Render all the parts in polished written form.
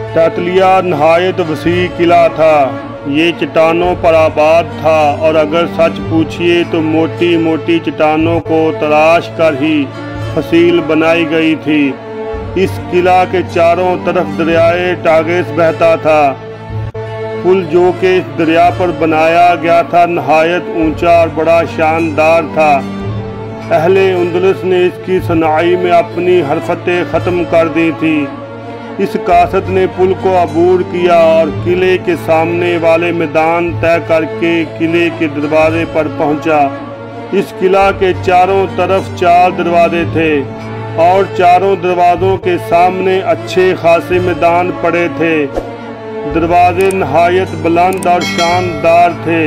تیتلیہ نہایت وسیع قلعہ تھا۔ یہ چٹانوں پر آباد تھا اور اگر سچ پوچھیے تو موٹی موٹی چٹانوں کو تراش کر ہی فصیل بنائی گئی تھی۔ اس قلعہ کے چاروں طرف دریائے ٹاگس بہتا تھا۔ پل جو کہ اس دریا پر بنایا گیا تھا نہایت اونچا اور بڑا شاندار تھا۔ اہل اندلس نے اس کی صناعی میں اپنی حرفتیں ختم کر دی تھی۔ اس قاصد نے پل کو عبور کیا اور قلعے کے سامنے والے میدان طے کر کے قلعے کے دروازے پر پہنچا۔ اس قلعہ کے چاروں طرف 4 دروازے تھے اور چاروں دروازوں کے سامنے اچھے خاصے میدان پڑے تھے۔ دروازے نہایت بلند اور شاندار تھے۔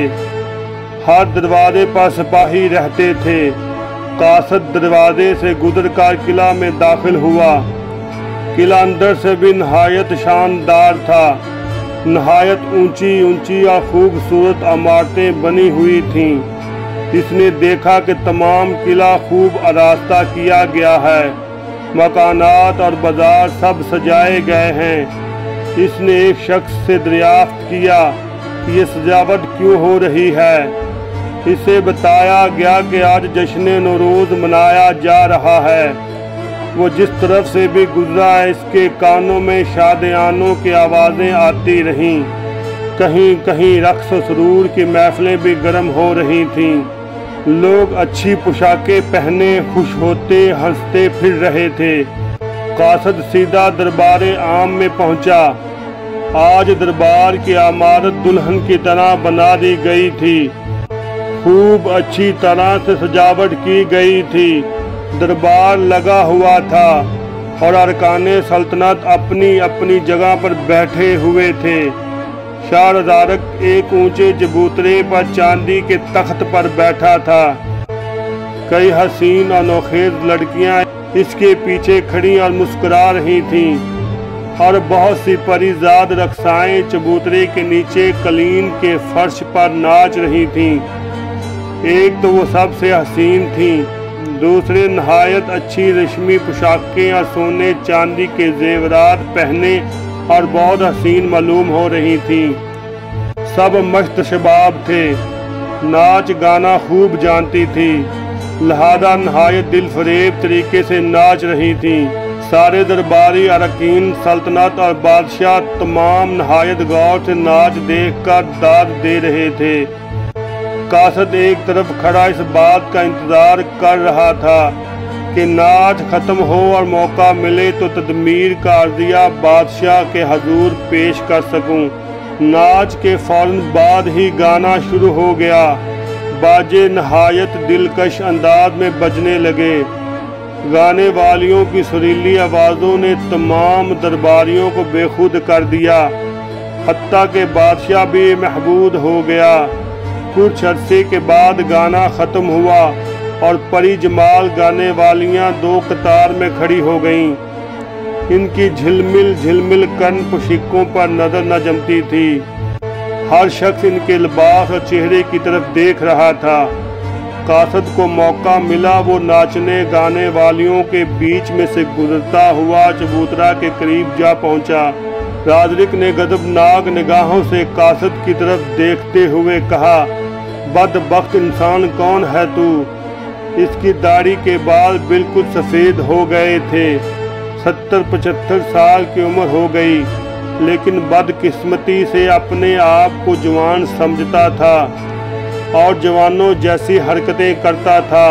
ہر دروازے پر سپاہی رہتے تھے۔ قاصد دروازے سے گزر کر قلعہ میں داخل ہوا۔ قلعہ اندر سے بھی نہایت شاندار تھا۔ نہایت اونچی اونچی اور خوبصورت عمارتیں بنی ہوئی تھیں۔ اس نے دیکھا کہ تمام قلعہ خوب آراستہ کیا گیا ہے۔ مکانات اور بازار سب سجائے گئے ہیں۔ اس نے ایک شخص سے دریافت کیا کہ یہ سجاوٹ کیوں ہو رہی ہے۔ اسے بتایا گیا کہ آج جشن نوروز منایا جا رہا ہے۔ وہ جس طرف سے بھی گزرا اس کے کانوں میں شادیانوں کی آوازیں آتی رہیں۔ کہیں کہیں رقص و سرور کی محفلیں بھی گرم ہو رہی تھیں۔ لوگ اچھی پوشاکیں پہنے خوش ہوتے ہنستے پھر رہے تھے۔ قاصد سیدھا دربار عام میں پہنچا۔ آج دربار کی عمارت دلہن کی طرح بنا دی گئی تھی۔ خوب اچھی طرح سے سجاوٹ کی گئی تھی۔ دربار لگا ہوا تھا اور ارکان سلطنت اپنی اپنی جگہ پر بیٹھے ہوئے تھے۔ شاہ رزارک ایک اونچے چبوترے پر چاندی کے تخت پر بیٹھا تھا۔ کئی حسین اور نوخیز لڑکیاں اس کے پیچھے کھڑی اور مسکرا رہی تھیں اور بہت سی پری زاد رقصائیں چبوترے کے نیچے قلین کے فرش پر ناچ رہی تھیں۔ ایک تو وہ سب سے حسین تھیں، دوسرے نہایت اچھی ریشمی پوشاکیں اور سونے چاندی کے زیورات پہنے اور بہت حسین معلوم ہو رہی تھیں۔ سب مست شباب تھے، ناچ گانا خوب جانتی تھی، لہذا نہایت دل فریب طریقے سے ناچ رہی تھیں۔ سارے درباری اراکین سلطنت اور بادشاہ تمام نہایت غور سے ناچ دیکھ کر داد دے رہے تھے۔ قاصد ایک طرف کھڑا اس بات کا انتظار کر رہا تھا کہ ناچ ختم ہو اور موقع ملے تو تدمیر کا عرضیہ بادشاہ کے حضور پیش کر سکوں۔ ناچ کے فوراً بعد ہی گانا شروع ہو گیا۔ باجے نہایت دلکش انداز میں بجنے لگے۔ گانے والیوں کی سریلی آوازوں نے تمام درباریوں کو بے خود کر دیا، حتیٰ کہ بادشاہ بھی محبود ہو گیا۔ کچھ عرصے کے بعد گانا ختم ہوا اور پری جمال گانے والیاں 2 قطار میں کھڑی ہو گئیں۔ ان کی جھلمل جھلمل کرن پوشیکوں پر نظر نہ جمتی تھی۔ ہر شخص ان کے لباس اور چہرے کی طرف دیکھ رہا تھا۔ قاصد کو موقع ملا، وہ ناچنے گانے والیوں کے بیچ میں سے گزرتا ہوا چبوترا کے قریب جا پہنچا۔ رازرک نے غضبناک نگاہوں سے قاصد کی طرف دیکھتے ہوئے کہا، بدبخت انسان کون ہے تو؟ اس کی داڑھی کے بال بالکل سفید ہو گئے تھے۔ 70-75 سال کی عمر ہو گئی، لیکن بدقسمتی سے اپنے آپ کو جوان سمجھتا تھا اور جوانوں جیسی حرکتیں کرتا تھا۔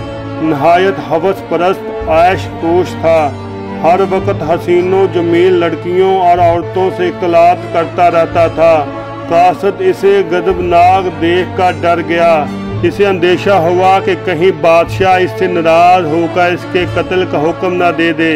نہایت ہوس پرست عیش کوش تھا۔ ہر وقت حسینوں جمیل لڑکیوں اور عورتوں سے اختلاط کرتا رہتا تھا۔ قاصد اسے غضبناک دیکھ کر ڈر گیا۔ اسے اندیشہ ہوا کہ کہیں بادشاہ اس سے ناراض ہو کر اس کے قتل کا حکم نہ دے دے۔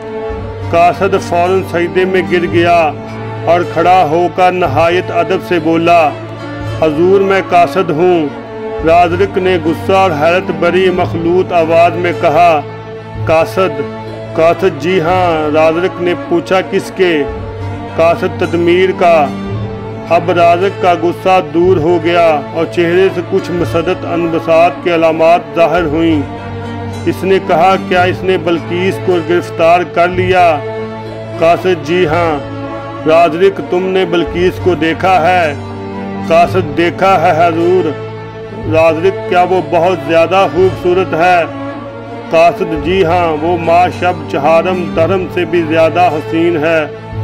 قاصد فوراً سجدے میں گر گیا اور کھڑا ہو کر نہایت ادب سے بولا، حضور میں قاصد ہوں۔ رازرک نے غصہ اور حیرت بری مخلوط آواز میں کہا، قاصد؟ قاصد جی ہاں۔ رازرک نے پوچھا، کس کے؟ قاصد تدمیر کا۔ اب رازرک کا غصہ دور ہو گیا اور چہرے سے کچھ مسدت انبساط کی علامات ظاہر ہوئیں۔ اس نے کہا، کیا اس نے بلقیس کو گرفتار کر لیا؟ قاصد جی ہاں۔ राजरिक तुमने बल्कीस को देखा है? कासद देखा है हजूर। राजरिक क्या वो बहुत ज़्यादा खूबसूरत है? कासद जी हाँ, वो माँ शब चहारम धर्म से भी ज़्यादा हसीन है।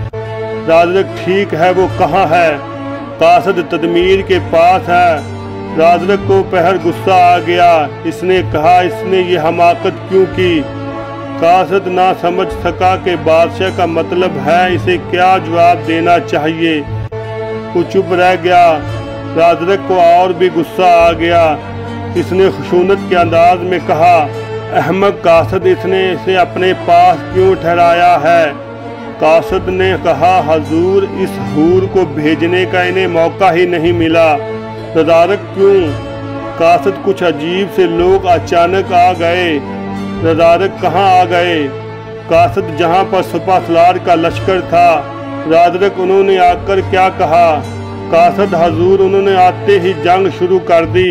राजरिक ठीक है, वो कहाँ है? कासद तदमीर के पास है। राजरिक को पहर गुस्सा आ गया। इसने कहा, इसने ये हमाकत क्यों की? कासद ना समझ सका कि बादशाह का मतलब है, इसे क्या जवाब देना चाहिए। वो चुप रह गया। राजरिक को और भी गुस्सा आ गया। इसने खुशूनत के अंदाज में कहा, अहमक कासद, इसने इसे अपने पास क्यों ठहराया है? कासद ने कहा, हजूर, इस हूर को भेजने का इन्हें मौका ही नहीं मिला। रदारक क्यों? कासद, कुछ अजीब से लोग अचानक आ गए। रदारक कहाँ आ गए? कासद, जहाँ पर सुपा सलार का लश्कर था। राजरक, उन्होंने आकर क्या कहा? कासद, हजूर, उन्होंने आते ही जंग शुरू कर दी।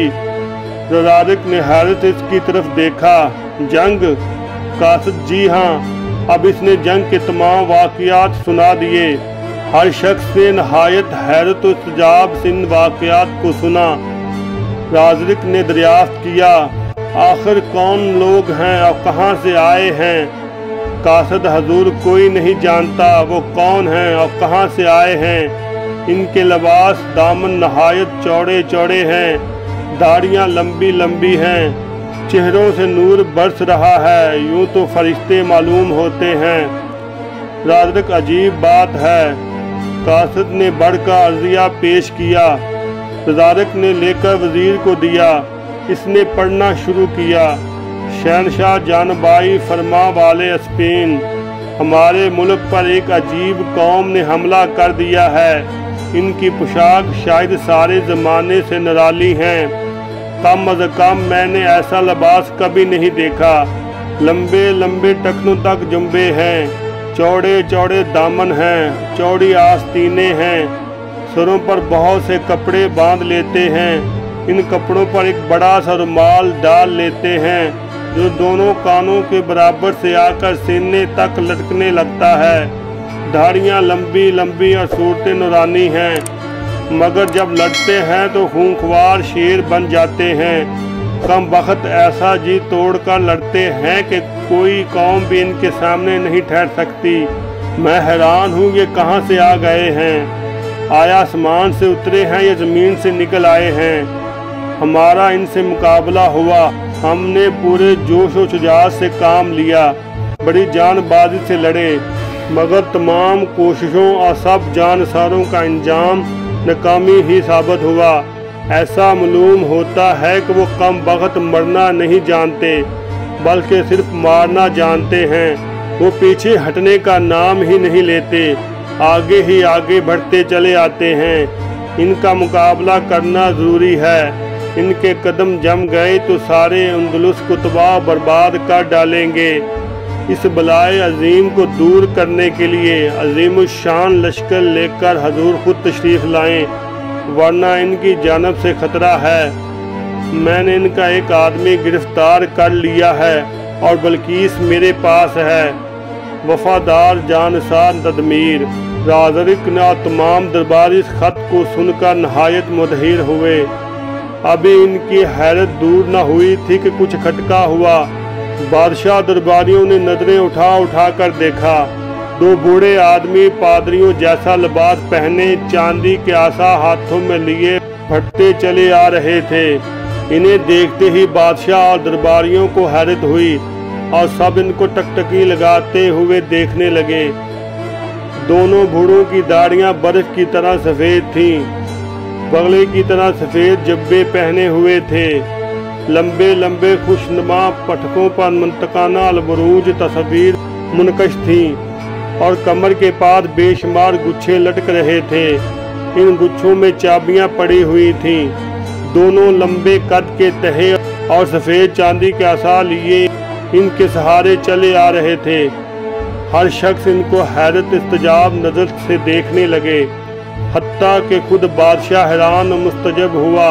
रदारक ने हैरत इसकी तरफ देखा। जंग? कासद, जी हाँ, अब इसने जंग के तमाम वाक़ियात सुना दिए। हर शख्स ने नहायत हैरत और इस्तजाब से इन वाक़ियात को सुना। राजरिक ने दरियाफ्त किया, आखिर कौन लोग हैं और कहाँ से आए हैं? कासद, हजूर, कोई नहीं जानता वो कौन हैं और कहाँ से आए हैं। इनके लिबास दामन नहायत चौड़े चौड़े हैं, दाढ़ियाँ लंबी लंबी हैं, चेहरों से नूर बरस रहा है, यूँ तो फरिश्ते मालूम होते हैं। राजरिक, अजीब बात है। कासद ने बढ़कर अर्जिया पेश किया। रदारक ने लेकर वजीर को दिया। इसने पढ़ना शुरू किया, शहनशाह जानबाई फरमा वाले स्पेन, हमारे मुल्क पर एक अजीब कौम ने हमला कर दिया है। इनकी पोशाक शायद सारे ज़माने से निराली हैं। कम अज़ कम मैंने ऐसा लिबास कभी नहीं देखा। लंबे लंबे टखनों तक जुम्बे हैं, चौड़े चौड़े दामन हैं, चौड़ी आस्तीनें हैं, सरों पर बहुत से कपड़े बांध लेते हैं। इन कपड़ों पर एक बड़ा सा रुमाल डाल लेते हैं जो दोनों कानों के बराबर से आकर सीने तक लटकने लगता है। दाढ़ियाँ लंबी लंबी और सूरतें नूरानी हैं, मगर जब लड़ते हैं तो खूंखार शेर बन जाते हैं। कम वक्त ऐसा जी तोड़कर लड़ते हैं कि कोई कौम भी इनके सामने नहीं ठहर सकती। मैं हैरान हूँ, ये कहाँ से आ गए हैं? आया आसमान से उतरे हैं या ज़मीन से निकल आए हैं? हमारा इनसे मुकाबला हुआ, हमने पूरे जोश और शुजाअत से काम लिया, बड़ी जानबाजी से लड़े, मगर तमाम कोशिशों और सब जानसारों का अंजाम नाकामी ही साबित हुआ। ऐसा मालूम होता है कि वो कम वक्त मरना नहीं जानते बल्कि सिर्फ मारना जानते हैं। वो पीछे हटने का नाम ही नहीं लेते, आगे ही आगे बढ़ते चले आते हैं। इनका मुकाबला करना ज़रूरी है। इनके कदम जम गए तो सारे अंदलुस को तबाह बर्बाद कर डालेंगे। इस बलाए अजीम को दूर करने के लिए अजीमुशान लश्कर लेकर हजूर खुद तशरीफ़ लाएं, वरना इनकी जानब से खतरा है। मैंने इनका एक आदमी गिरफ्तार कर लिया है और बल्कीस मेरे पास है। वफादार जानसार तदमीर। राजरिक ने तमाम दरबारी इस खत को सुनकर नहायत मुदहिर हुए। अभी इनकी हैरत दूर न हुई थी कि कुछ खटका हुआ। बादशाह दरबारियों ने नजरें उठा उठा कर देखा। दो बूढ़े आदमी पादरियों जैसा लिबास पहने, चांदी के आसा हाथों में लिए फटते चले आ रहे थे। इन्हें देखते ही बादशाह और दरबारियों को हैरत हुई और सब इनको टकटकी लगाते हुए देखने लगे। दोनों बूढ़ों की दाढ़ियां बर्फ की तरह सफ़ेद थीं, बगले की तरह सफ़ेद जब्बे पहने हुए थे। लंबे लंबे खुशनुमा पटकों पर मुंतकाना अलबरूज तस्वीर मुनकश थीं और कमर के पास बेशुमार गुच्छे लटक रहे थे। इन गुच्छों में चाबियां पड़ी हुई थीं। दोनों लंबे कद के तहे और सफ़ेद चांदी के आसा लिए इनके सहारे चले आ रहे थे। हर शख्स इनको हैरत इस्तजाब नज़र से देखने लगे, हत्ता कि खुद बादशाह हैरान और मुस्तजब हुआ।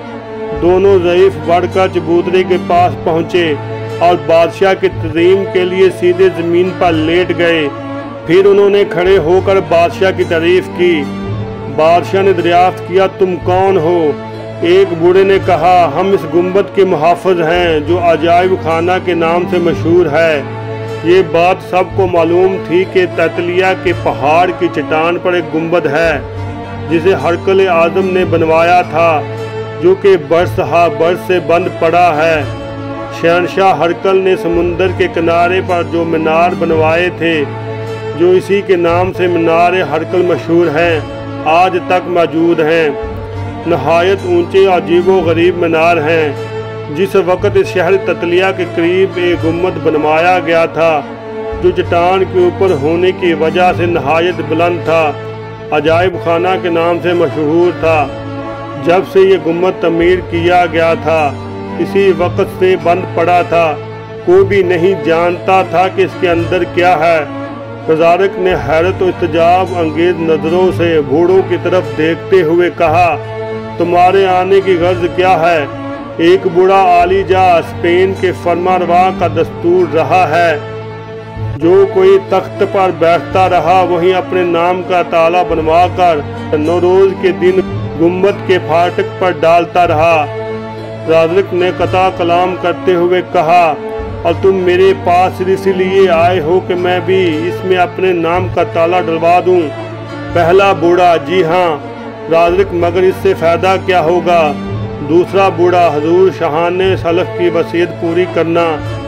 दोनों ज़ईफ़ बढ़कर चबूतरे के पास पहुँचे और बादशाह की तज़ीम के लिए सीधे ज़मीन पर लेट गए। پھر انہوں نے کھڑے ہو کر بادشاہ کی تعریف کی۔ بادشاہ نے دریافت کیا تم کون ہو؟ ایک بوڑھے نے کہا ہم اس گنبد کے محافظ ہیں جو عجائب خانہ کے نام سے مشہور ہے۔ یہ بات سب کو معلوم تھی کہ تیتلیہ کے پہاڑ کی چٹان پر ایک گنبد ہے جسے ہرقل اعظم نے بنوایا تھا، جو کہ برس ہا برس سے بند پڑا ہے۔ شہنشاہ ہرقل نے سمندر کے کنارے پر جو مینار بنوائے تھے، جو اسی کے نام سے مینار ہرقل مشہور ہیں، آج تک موجود ہیں۔ نہایت اونچے عجیب و غریب مینار ہیں۔ جس وقت اس شہر تیتلیہ کے قریب ایک گنبد بنوایا گیا تھا جو چٹان کے اوپر ہونے کی وجہ سے نہایت بلند تھا، عجائب خانہ کے نام سے مشہور تھا۔ جب سے یہ گنبد تعمیر کیا گیا تھا اسی وقت سے بند پڑا تھا، کوئی بھی نہیں جانتا تھا کہ اس کے اندر کیا ہے۔ وزارت نے حیرت و استعجاب انگیز نظروں سے بوڑھوں کی طرف دیکھتے ہوئے کہا تمہارے آنے کی غرض کیا ہے؟ ایک بوڑھا عالی جا اسپین کے فرمانروا کا دستور رہا ہے، جو کوئی تخت پر بیٹھتا رہا وہیں اپنے نام کا تالا بنوا کر نوروز کے دن گنبد کے پھاٹک پر ڈالتا رہا۔ رازق نے قطع کلام کرتے ہوئے کہا اور تم میرے پاس اس لیے آئے ہو کہ میں بھی اس میں اپنے نام کا تالا ڈلوا دوں؟ پہلا بوڑھا جی ہاں۔ رازق مگر اس سے فائدہ کیا ہوگا؟ دوسرا بوڑھا حضور شاہان سلف کی وصیت پوری کرنا۔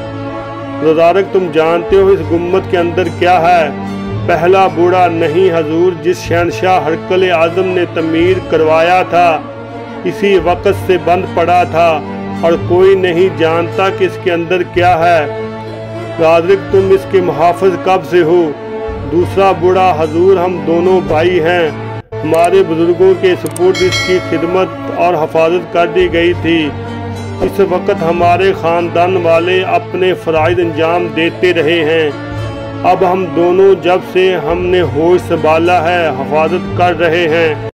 رازق تم جانتے ہو اس گنبد کے اندر کیا ہے؟ پہلا بوڑھا نہیں حضور، جس شہنشاہ ہرقل اعظم نے تعمیر کروایا تھا اسی وقت سے بند پڑا تھا اور کوئی نہیں جانتا کہ اس کے اندر کیا ہے۔ رازق تم اس کے محافظ کب سے ہو؟ دوسرا بوڑھا حضور ہم دونوں بھائی ہیں، ہمارے بزرگوں کے سپرد اس کی خدمت اور حفاظت کر دی گئی تھی۔ اس وقت ہمارے خاندان والے اپنے فرائض انجام دیتے رہے ہیں، اب ہم دونوں جب سے ہم نے ہوش سنبھالا ہے حفاظت کر رہے ہیں۔